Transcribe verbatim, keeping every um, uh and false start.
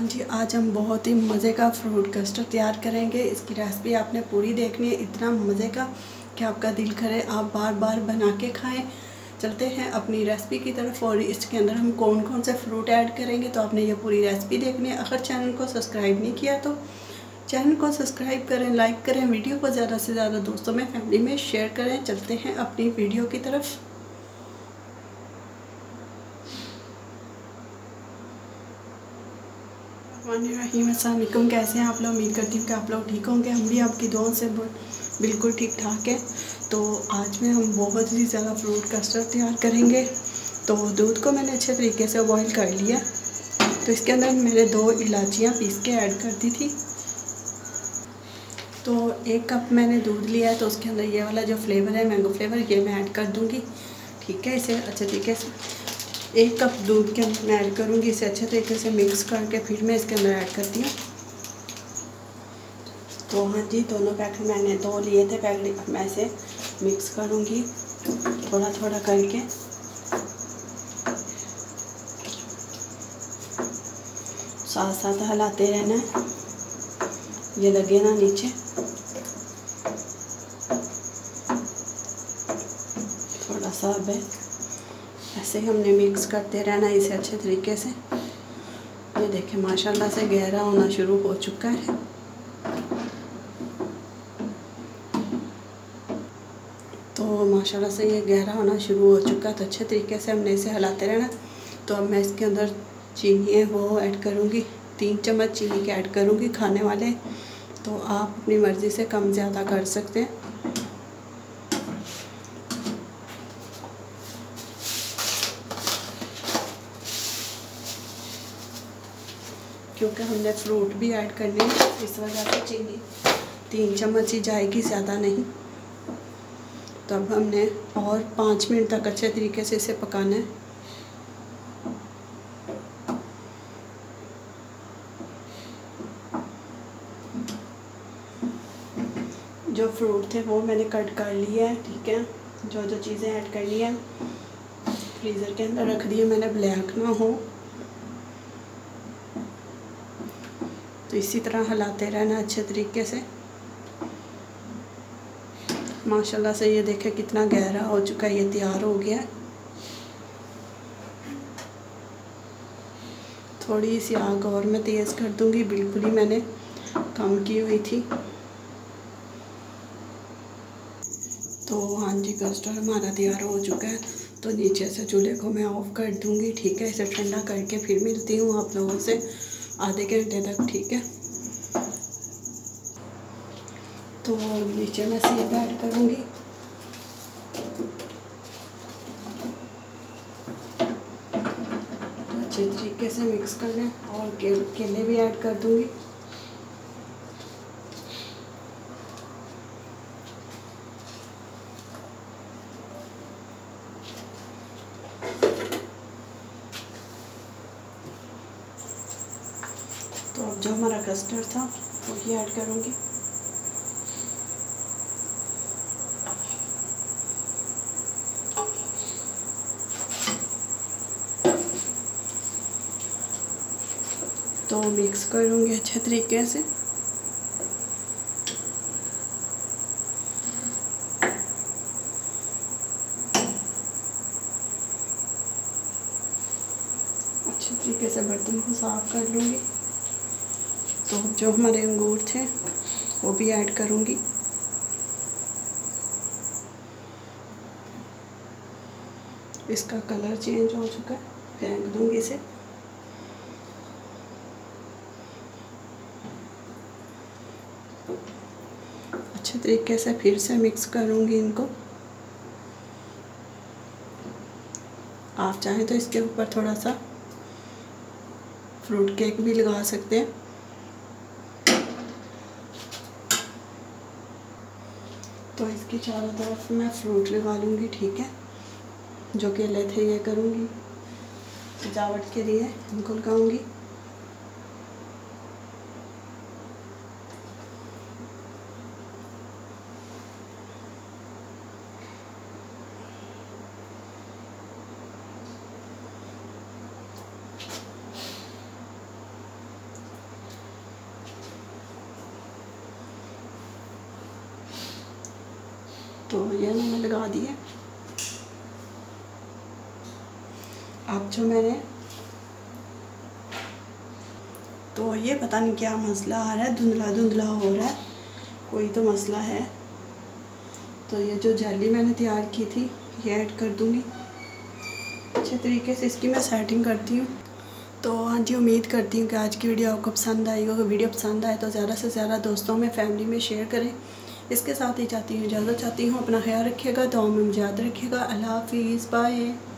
जी, आज हम बहुत ही मज़े का फ्रूट कस्टर्ड तैयार करेंगे। इसकी रेसिपी आपने पूरी देखनी है, इतना मज़े का कि आपका दिल करे आप बार बार बना के खाएं। चलते हैं अपनी रेसिपी की तरफ और इसके अंदर हम कौन कौन से फ्रूट ऐड करेंगे तो आपने ये पूरी रेसिपी देखनी है। अगर चैनल को सब्सक्राइब नहीं किया तो चैनल को सब्सक्राइब करें, लाइक करें, वीडियो को ज़्यादा से ज़्यादा दोस्तों में, फैमिली में शेयर करें। चलते हैं अपनी वीडियो की तरफ। अस्सलामुअलैकुम, कैसे हैं आप लोग? उम्मीद करती हूँ कि आप लोग ठीक होंगे। हम भी आपकी दुआओं से बिल्कुल ठीक ठाक है। तो आज में हम बहुत ही ज़्यादा फ्रूट कस्टर्ड तैयार करेंगे। तो दूध को मैंने अच्छे तरीके से बॉईल कर लिया। तो इसके अंदर मैंने दो इलायचियाँ पीस के ऐड कर दी थी। तो एक कप मैंने दूध लिया है, तो उसके अंदर ये वाला जो फ्लेवर है मैंगो फ्लेवर, ये मैं ऐड कर दूँगी। ठीक है, इसे अच्छे तरीके से एक कप दूध के अंदर मैं ऐड करूँगी। इसे अच्छे तरीके से मिक्स करके फिर मैं इसके अंदर ऐड करती हूँ। तो हाँ जी, दोनों पैकेट मैंने दो लिए थे पैकेट। अब मैं इसे मिक्स करूँगी थोड़ा थोड़ा करके। साथ साथ हिलाते रहना है, ये लगे ना नीचे। थोड़ा सा अब ऐसे ही हमने मिक्स करते रहना इसे अच्छे तरीके से। ये देखें माशाल्लाह से गहरा होना शुरू हो चुका है। तो माशाल्लाह से ये गहरा होना शुरू हो चुका है। तो अच्छे तरीके से हमने इसे हिलाते रहना। तो अब मैं इसके अंदर चीनी है वो ऐड करूँगी। तीन चम्मच चीनी के ऐड करूँगी खाने वाले। तो आप अपनी मर्ज़ी से कम ज़्यादा कर सकते हैं। क्योंकि हमने फ्रूट भी ऐड करने हैं, इस वजह से चीनी तीन चम्मच ही जाएगी, ज़्यादा नहीं। तो अब हमने और पाँच मिनट तक अच्छे तरीके से इसे पकाना है। जो फ्रूट थे वो मैंने कट कर लिया है। ठीक है, जो जो चीज़ें ऐड करनी है फ्रीज़र के अंदर रख दिए मैंने, ब्लैक ना हो। तो इसी तरह हिलाते रहना अच्छे तरीके से। माशाल्लाह से ये देखें कितना गहरा हो चुका है, ये तैयार हो गया। थोड़ी सी आग और मैं तेज़ कर दूंगी, बिल्कुल ही मैंने कम की हुई थी। तो हाँ जी, कस्टर्ड हमारा तैयार हो चुका है। तो नीचे से चूल्हे को मैं ऑफ़ कर दूंगी। ठीक है, इसे ठंडा करके फिर मिलती हूँ आप लोगों से आधे घंटे तक। ठीक है, तो नीचे मैं सेब ऐड करूँगी। तो अच्छे तरीके से मिक्स कर लें और के, केले भी ऐड कर दूँगी। तो अब जो हमारा कस्टर्ड था वो ही ऐड करूँगी। तो मिक्स करूँगी अच्छे तरीके से। अच्छे तरीके से बर्तन को साफ कर लूँगी। तो जो हमारे अंगूर थे वो भी ऐड करूँगी। इसका कलर चेंज हो चुका है, फेंक दूँगी इसे। अच्छे तरीके से फिर से मिक्स करूँगी इनको। आप चाहें तो इसके ऊपर थोड़ा सा फ्रूट केक भी लगा सकते हैं। तो इसकी चारों तरफ मैं फ्रूट लगा लूँगी। ठीक है, जो केले थे ये करूँगी, सजावट के लिए इनको लगाऊँगी। तो ये मैंने लगा दिए। अब जो मैंने तो ये पता नहीं क्या मसला आ रहा है, धुंधला धुंधला हो रहा है, कोई तो मसला है। तो ये जो जेली मैंने तैयार की थी ये ऐड कर दूँगी अच्छे तरीके से, इसकी मैं सेटिंग करती हूँ। तो हाँ जी, उम्मीद करती हूँ कि आज की वीडियो आपको पसंद आएगी। अगर वीडियो पसंद आए तो ज़्यादा से ज़्यादा दोस्तों में, फैमिली में शेयर करें। इसके साथ ही चाहती हूँ इजाज़त चाहती हूँ, अपना ख्याल रखिएगा, दुआ में मुझे याद रखिएगा। अल्लाह हाफिज़, बाय।